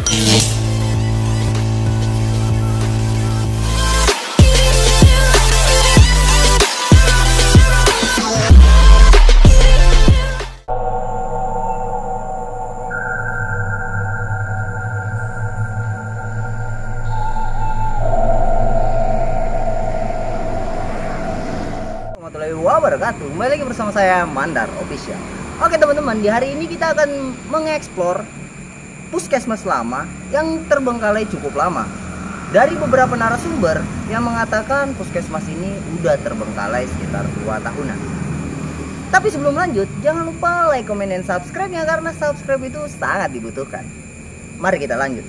Wabarakatuh. Kembali lagi bersama saya Mandar Official. Oke teman-teman, di hari ini kita akan mengeksplor puskesmas lama yang terbengkalai cukup lama. Dari beberapa narasumber yang mengatakan puskesmas ini udah terbengkalai sekitar 2 tahunan. Tapi sebelum lanjut, jangan lupa like, comment, dan subscribe-nya karena subscribe itu sangat dibutuhkan. Mari kita lanjut.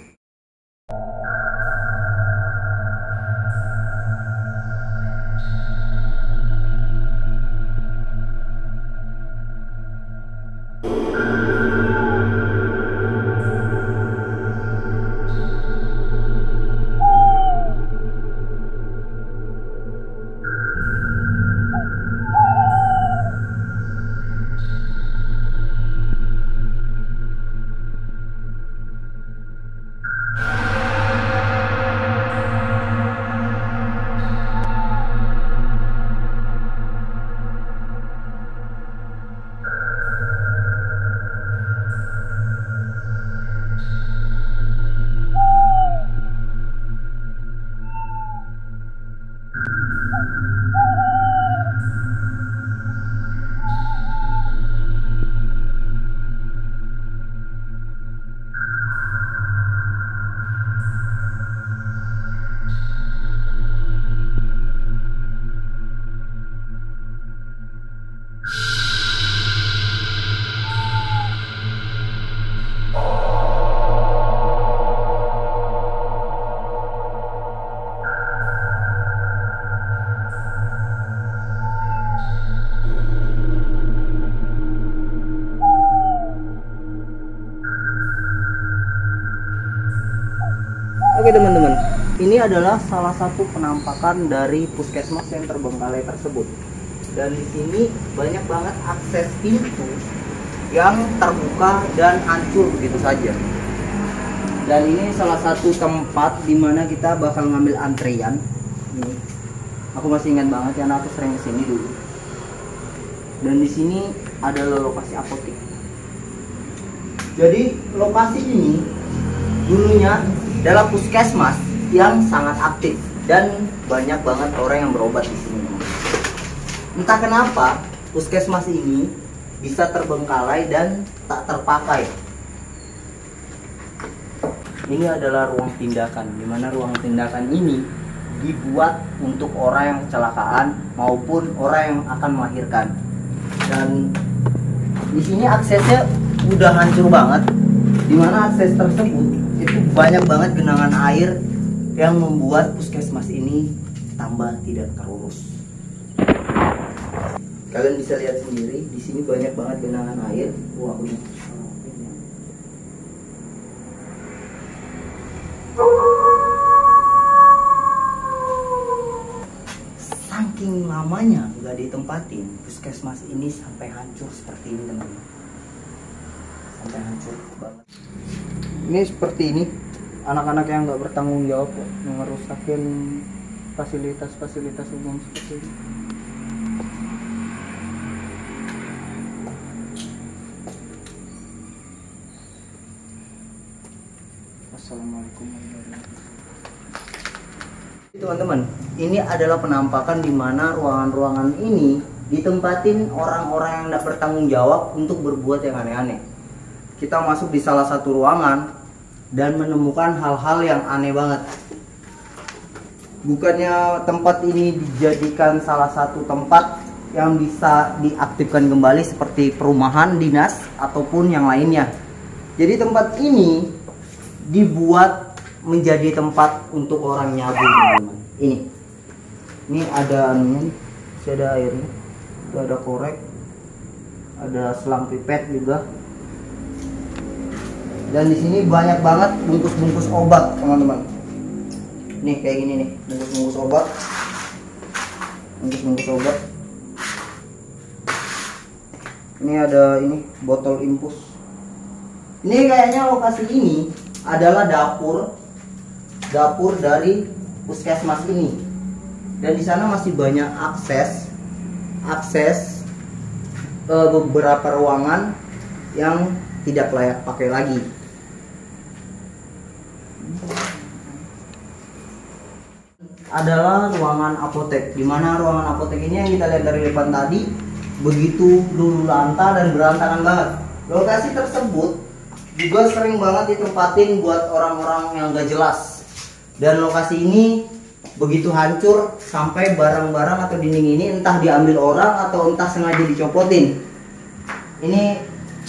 Oke teman-teman, ini adalah salah satu penampakan dari puskesmas yang terbengkalai tersebut. Dan di sini banyak banget akses pintu yang terbuka dan hancur begitu saja. Dan ini salah satu tempat di mana kita bakal ngambil antrian. Nih, aku masih ingat banget karena aku sering kesini dulu. Dan di sini adalah lokasi apotek. Jadi lokasi ini dulunya dalam puskesmas yang sangat aktif dan banyak banget orang yang berobat di sini. Entah kenapa puskesmas ini bisa terbengkalai dan tak terpakai. Ini adalah ruang tindakan, di mana ruang tindakan ini dibuat untuk orang yang kecelakaan maupun orang yang akan melahirkan. Dan di sini aksesnya udah hancur banget, di mana akses tersebut itu banyak banget genangan air yang membuat puskesmas ini tambah tidak terurus. Kalian bisa lihat sendiri, di sini banyak banget genangan air. Wah, udah. Saking lamanya nggak ditempatin, puskesmas ini sampai hancur seperti ini teman-teman. Sampai hancur banget. Ini seperti ini, anak-anak yang nggak bertanggung jawab yang ngerusakin fasilitas-fasilitas umum seperti ini. Assalamualaikum warahmatullahi wabarakatuh. Teman-teman, ini adalah penampakan di mana ruangan-ruangan ini ditempatin orang-orang yang nggak bertanggung jawab untuk berbuat yang aneh-aneh. Kita masuk di salah satu ruangan dan menemukan hal-hal yang aneh banget. Bukannya tempat ini dijadikan salah satu tempat yang bisa diaktifkan kembali seperti perumahan dinas ataupun yang lainnya. Jadi tempat ini dibuat menjadi tempat untuk orang nyabu, teman-teman. Ini ada anunya, ada airnya, ada korek, ada selang pipet juga. Dan di sini banyak banget bungkus-bungkus obat, teman-teman. Nih kayak gini nih, bungkus-bungkus obat. Bungkus-bungkus obat. Ini ada ini botol infus. Ini kayaknya lokasi ini adalah dapur dari puskesmas ini. Dan di sana masih banyak akses beberapa ruangan yang tidak layak pakai lagi. Adalah ruangan apotek, di mana ruangan apotek ini yang kita lihat dari depan tadi begitu lulu lanta dan berantakan banget. Lokasi tersebut juga sering banget ditempatin buat orang-orang yang gak jelas. Dan lokasi ini begitu hancur sampai barang-barang atau dinding ini entah diambil orang atau entah sengaja dicopotin. Ini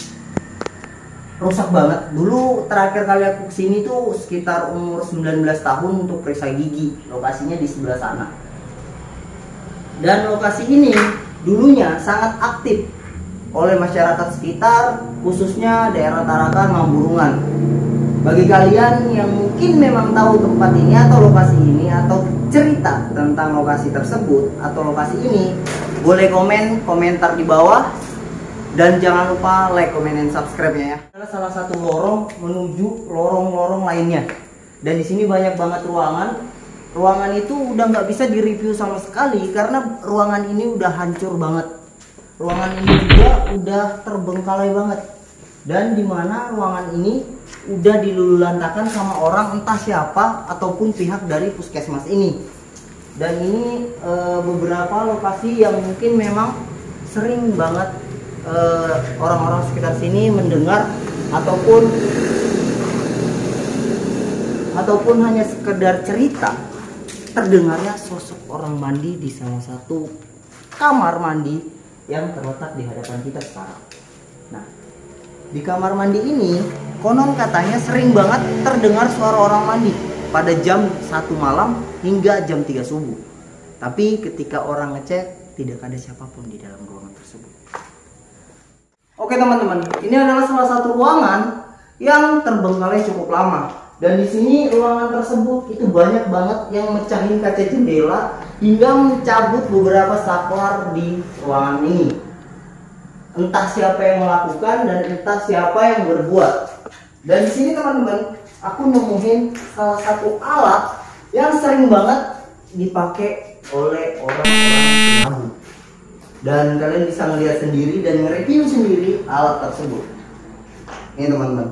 rusak banget. Dulu terakhir kali aku kesini tuh sekitar umur 19 tahun untuk periksa gigi. Lokasinya di sebelah sana. Dan lokasi ini dulunya sangat aktif oleh masyarakat sekitar, khususnya daerah Tarakan, Mamburungan. Bagi kalian yang mungkin memang tahu tempat ini atau lokasi ini atau cerita tentang lokasi tersebut atau lokasi ini, boleh komentar di bawah. Dan jangan lupa like, comment, dan subscribe-nya ya. Adalah salah satu lorong menuju lorong-lorong lainnya. Dan di sini banyak banget ruangan. Ruangan itu udah nggak bisa direview sama sekali karena ruangan ini udah hancur banget. Ruangan ini juga udah terbengkalai banget. Dan dimana ruangan ini udah dilululantakan sama orang entah siapa ataupun pihak dari puskesmas ini. Dan ini beberapa lokasi yang mungkin memang sering banget orang-orang sekitar sini mendengar ataupun hanya sekedar cerita terdengarnya sosok orang mandi di salah satu kamar mandi yang terletak di hadapan kita sekarang. Nah, di kamar mandi ini konon katanya sering banget terdengar suara orang mandi pada jam 1 malam hingga jam 3 subuh. Tapi ketika orang ngecek tidak ada siapapun di dalam ruangan tersebut. Oke teman-teman, ini adalah salah satu ruangan yang terbengkalai cukup lama. Dan di sini ruangan tersebut itu banyak banget yang mecahin kaca jendela hingga mencabut beberapa saklar di ruangan ini. Entah siapa yang melakukan dan entah siapa yang berbuat. Dan di sini teman-teman, aku nemuin salah satu alat yang sering banget dipakai oleh orang-orang penabung. Dan kalian bisa melihat sendiri dan nge-review sendiri alat tersebut. Ini teman-teman.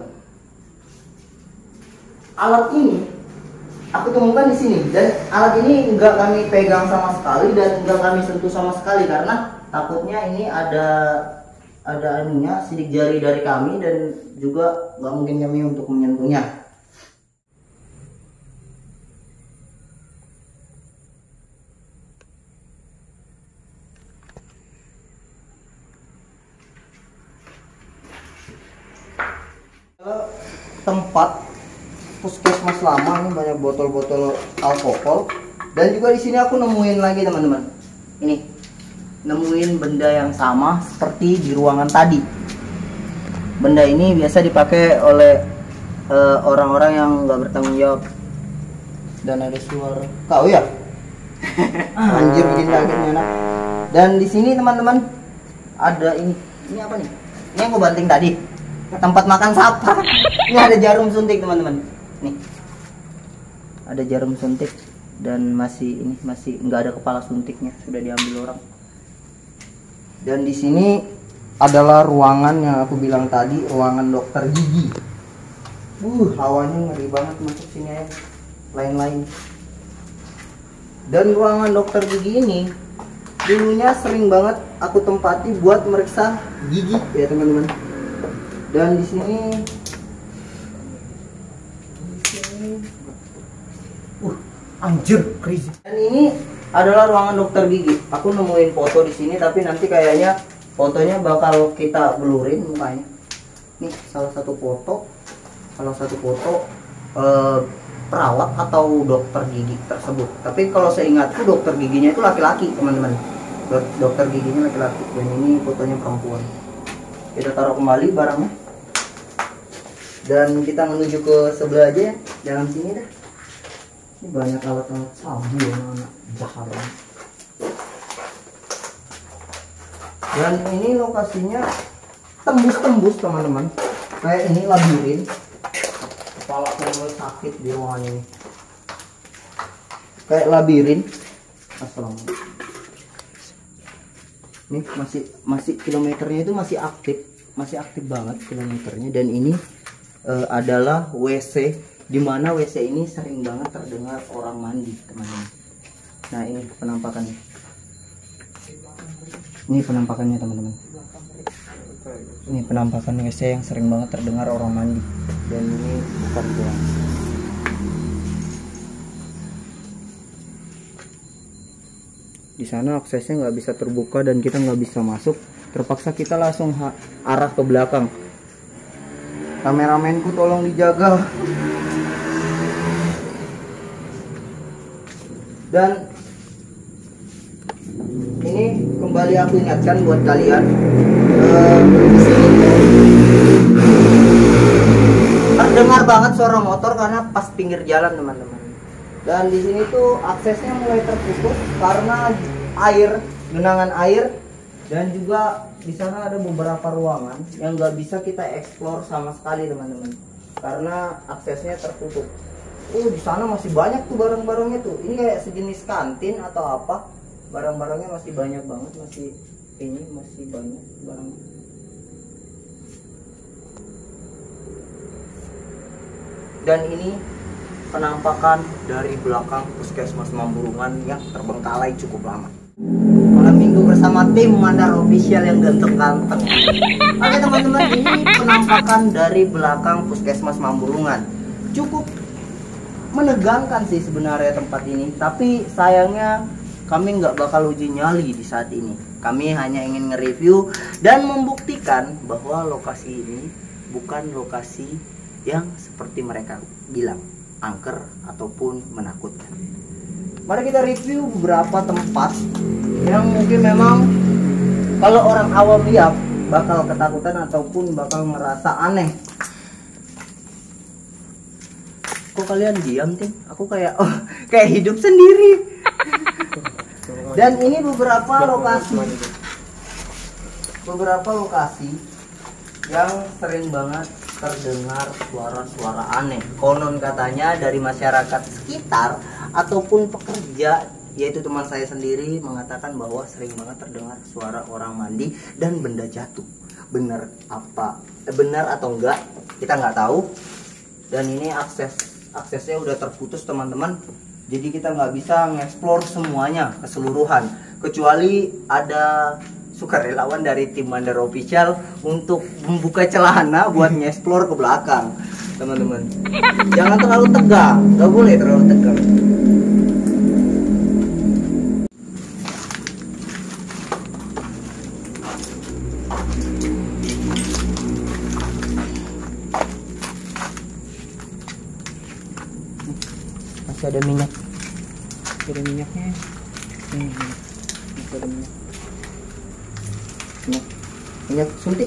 Alat ini aku temukan di sini dan alat ini enggak kami pegang sama sekali dan enggak kami sentuh sama sekali karena takutnya ini ada anunya sidik jari dari kami dan juga nggak mungkin kami untuk menyentuhnya. Tempat puskesmas lama, ini banyak botol-botol alkohol. Dan juga di sini aku nemuin lagi teman-teman, ini nemuin benda yang sama seperti di ruangan tadi. Benda ini biasa dipakai oleh orang-orang yang nggak bertanggung jawab. Dan ada suara kau ya. Anjir, bikin kaget nih anak. Dan di sini teman-teman ada ini apa nih? Ini yang gue banting tadi, tempat makan sampah. Ini ada jarum suntik teman-teman. Nih, ada jarum suntik dan masih nggak ada kepala suntiknya, sudah diambil orang. Dan di sini adalah ruangan yang aku bilang tadi, ruangan dokter gigi. Hawanya ngeri banget masuk sini ya. Lain-lain. Dan ruangan dokter gigi ini dulunya sering banget aku tempati buat meriksa gigi ya teman-teman. Dan di sini anjir crazy. Dan ini adalah ruangan dokter gigi. Aku nemuin foto di sini tapi nanti kayaknya fotonya bakal kita blurin mukanya. Nih salah satu foto perawat atau dokter gigi tersebut. Tapi kalau seingatku dokter giginya itu laki-laki teman-teman. Dokter giginya laki-laki dan ini fotonya perempuan. Kita taruh kembali barangnya. Dan kita menuju ke sebelah aja ya. Jangan sini dah. Ini banyak alat-alat sabu anak jahat. Dan ini lokasinya tembus-tembus teman-teman. Kayak ini labirin. kepala saya mulai sakit di ruangan ini. Kayak labirin. Assalamualaikum. Nih masih kilometernya itu masih aktif banget kilometernya. Dan ini adalah WC, dimana WC ini sering banget terdengar orang mandi, teman-teman. Nah, ini penampakannya. Ini penampakannya, teman-teman. Ini penampakan WC yang sering banget terdengar orang mandi. Dan ini bukan bohong. Di sana aksesnya nggak bisa terbuka dan kita nggak bisa masuk. Terpaksa kita langsung arah ke belakang. Kameramenku tolong dijaga. Dan ini kembali aku ingatkan buat kalian, di sini terdengar banget suara motor karena pas pinggir jalan, teman-teman. Dan di sini tuh aksesnya mulai terputus karena air, genangan air, dan juga di sana ada beberapa ruangan yang nggak bisa kita explore sama sekali, teman-teman, karena aksesnya tertutup. Di sana masih banyak tuh barang-barangnya tuh. Ini kayak sejenis kantin atau apa? Barang-barangnya masih banyak banget, masih banyak barang. Dan ini penampakan dari belakang Puskesmas Mamburungan yang terbengkalai cukup lama. Malam minggu bersama tim Mandar Official yang ganteng-ganteng. Oke, teman-teman, ini penampakan dari belakang Puskesmas Mamburungan. Cukup menegangkan sih sebenarnya tempat ini, tapi sayangnya kami nggak bakal uji nyali di saat ini. Kami hanya ingin nge-review dan membuktikan bahwa lokasi ini bukan lokasi yang seperti mereka bilang angker ataupun menakutkan. Mari kita review beberapa tempat yang mungkin memang kalau orang awam lihat bakal ketakutan ataupun bakal merasa aneh. Kok kalian diam, Tim? Aku kayak hidup sendiri. Dan ini beberapa lokasi yang sering banget terdengar suara-suara aneh. Konon katanya dari masyarakat sekitar ataupun pekerja, yaitu teman saya sendiri, mengatakan bahwa sering banget terdengar suara orang mandi dan benda jatuh. Benar atau enggak kita nggak tahu. Dan ini aksesnya udah terputus, teman-teman. Jadi kita nggak bisa nge-explore semuanya keseluruhan, kecuali ada sukarelawan dari tim Mandar Official untuk membuka celana buat nge-explore ke belakang, teman-teman. Jangan terlalu tegang, nggak boleh terlalu tegang. Masih ada minyak, ada minyaknya. Masih ada minyak suntik.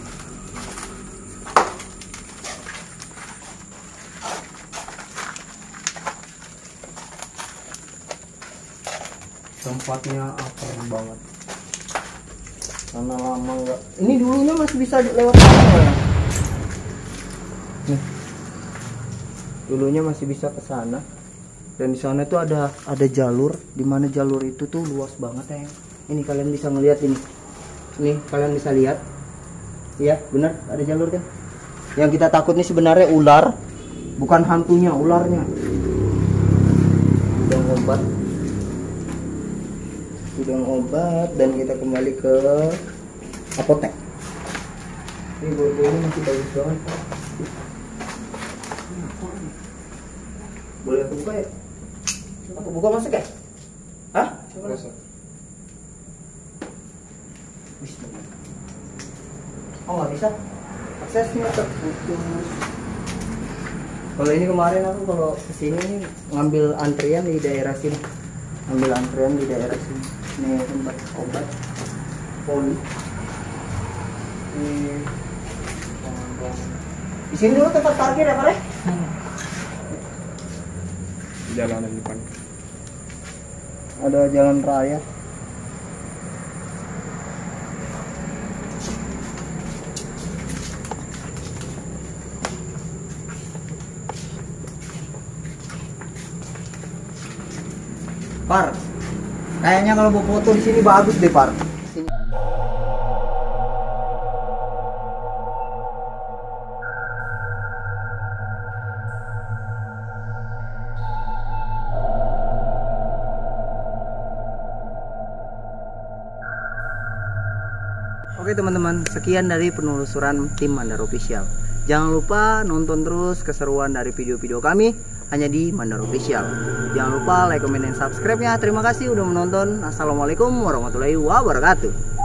Tempatnya aper banget karena lama nggak. Ini dulunya masih bisa lewat sana ya. Nih, dulunya masih bisa ke sana. Dan di sana tuh ada jalur, dimana jalur itu tuh luas banget ya. Ini kalian bisa ngelihat ini. Nih kalian bisa lihat, iya benar ada jalur kan. Yang kita takut nih sebenarnya ular, bukan hantunya, ularnya. Sudah obat dan kita kembali ke apotek. Ini borgonya masih bagus banget. Boleh aku buka ya? Aku buka masuk ya? Hah? Masuk. Oh nggak bisa, aksesnya terputus. Kalau ini kemarin aku kalau kesini ngambil antrian di daerah sini, Ini tempat obat poli. Di sini dulu tempat parkir ya, Pak? Jalanan depan. Ada jalan raya. Par, kayaknya kalau mau foto di sini bagus deh, Par. Sini. Oke teman-teman, sekian dari penelusuran tim Mandar Official. Jangan lupa nonton terus keseruan dari video-video kami hanya di Mandar Official. Jangan lupa like, comment, dan subscribe-nya. Terima kasih udah menonton. Assalamualaikum warahmatullahi wabarakatuh.